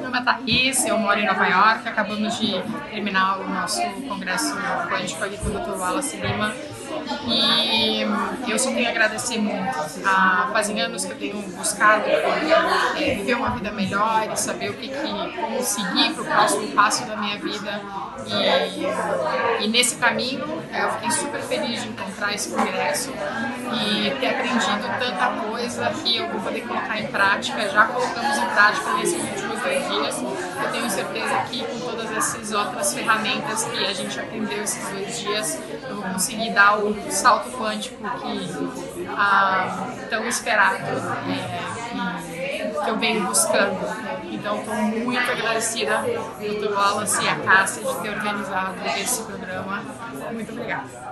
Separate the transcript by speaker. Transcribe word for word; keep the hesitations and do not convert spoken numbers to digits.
Speaker 1: nome é Thaís, eu moro em Nova York, acabamos de terminar o nosso congresso quântico aqui com o doutor Wallace Lima e eu só tenho a agradecer muito. Há fazem anos que eu tenho buscado é, viver uma vida melhor e saber o que, que como seguir para o próximo passo da minha vida e, e nesse caminho eu fiquei super feliz de encontrar esse congresso e ter aprendido tanta coisa que eu vou poder colocar em prática. Já colocamos em prática nesses últimos dois dias. Eu tenho certeza que com todas essas outras ferramentas que a gente aprendeu esses dois dias, eu vou conseguir dar o salto quântico que ah, tão esperado é, e que eu venho buscando. Então, estou muito agradecida ao doutor Wallace e a Cássia de ter organizado esse programa. Muito obrigada.